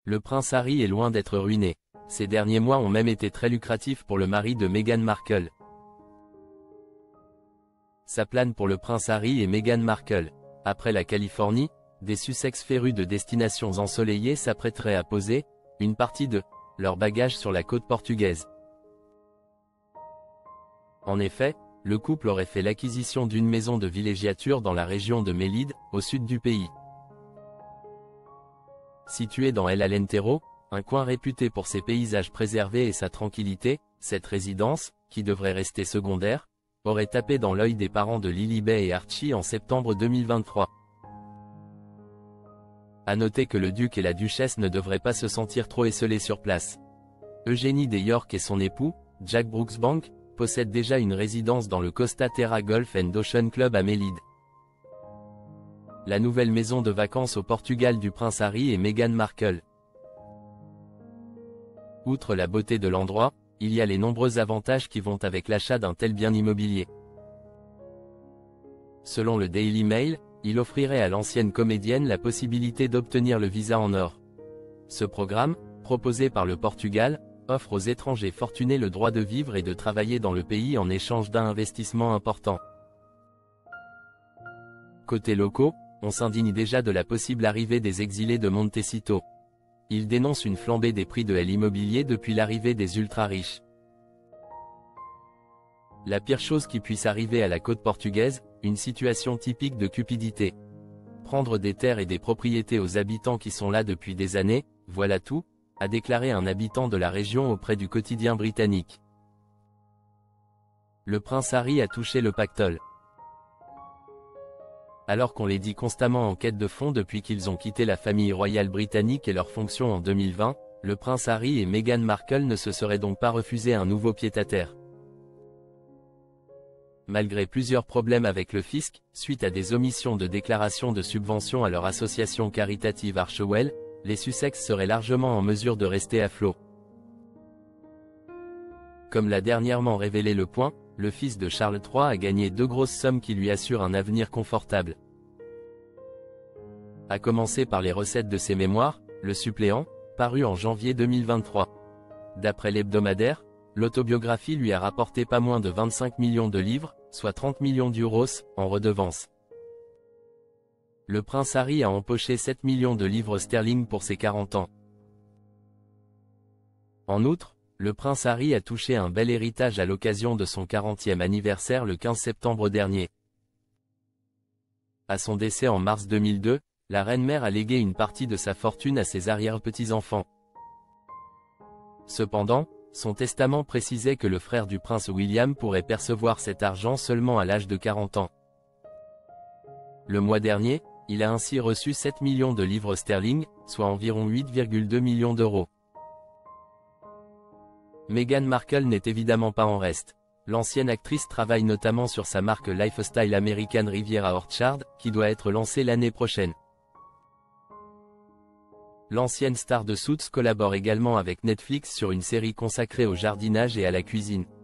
Le prince Harry est loin d'être ruiné. Ces derniers mois ont même été très lucratifs pour le mari de Meghan Markle. Ça plane pour le prince Harry et Meghan Markle. Après la Californie, des Sussex férus de destinations ensoleillées s'apprêteraient à poser une partie de leurs bagages sur la côte portugaise. En effet, le couple aurait fait l'acquisition d'une maison de villégiature dans la région de Melide, au sud du pays. Située dans El Alentejo, un coin réputé pour ses paysages préservés et sa tranquillité, cette résidence, qui devrait rester secondaire, aurait tapé dans l'œil des parents de Lilibet et Archie en septembre 2023. À noter que le duc et la duchesse ne devraient pas se sentir trop esselés sur place. Eugénie de York et son époux, Jack Brooksbank, possèdent déjà une résidence dans le Costa Terra Golf and Ocean Club à Melide. La nouvelle maison de vacances au Portugal du prince Harry et Meghan Markle. Outre la beauté de l'endroit, il y a les nombreux avantages qui vont avec l'achat d'un tel bien immobilier. Selon le Daily Mail, il offrirait à l'ancienne comédienne la possibilité d'obtenir le visa en or. Ce programme, proposé par le Portugal, offre aux étrangers fortunés le droit de vivre et de travailler dans le pays en échange d'un investissement important. Côté locaux, on s'indigne déjà de la possible arrivée des exilés de Montecito. Ils dénoncent une flambée des prix de l'immobilier depuis l'arrivée des ultra-riches. La pire chose qui puisse arriver à la côte portugaise, une situation typique de cupidité. Prendre des terres et des propriétés aux habitants qui sont là depuis des années, voilà tout, a déclaré un habitant de la région auprès du quotidien britannique. Le prince Harry a touché le pactole. Alors qu'on les dit constamment en quête de fonds depuis qu'ils ont quitté la famille royale britannique et leurs fonctions en 2020, le prince Harry et Meghan Markle ne se seraient donc pas refusé un nouveau pied-à-terre. Malgré plusieurs problèmes avec le fisc, suite à des omissions de déclaration de subventions à leur association caritative Archewell, les Sussex seraient largement en mesure de rester à flot. Comme l'a dernièrement révélé Le Point, le fils de Charles III a gagné 2 grosses sommes qui lui assurent un avenir confortable. À commencer par les recettes de ses mémoires, Le Suppléant, paru en janvier 2023. D'après l'hebdomadaire, l'autobiographie lui a rapporté pas moins de 25 millions de livres, soit 30 millions d'euros, en redevances. Le prince Harry a empoché 7 millions de livres sterling pour ses 40 ans. En outre, le prince Harry a touché un bel héritage à l'occasion de son 40e anniversaire le 15 septembre dernier. À son décès en mars 2002, la reine-mère a légué une partie de sa fortune à ses arrière-petits-enfants. Cependant, son testament précisait que le frère du prince William pourrait percevoir cet argent seulement à l'âge de 40 ans. Le mois dernier, il a ainsi reçu 7 millions de livres sterling, soit environ 8,2 millions d'euros. Meghan Markle n'est évidemment pas en reste. L'ancienne actrice travaille notamment sur sa marque lifestyle américaine Riviera Orchard, qui doit être lancée l'année prochaine. L'ancienne star de Suits collabore également avec Netflix sur une série consacrée au jardinage et à la cuisine.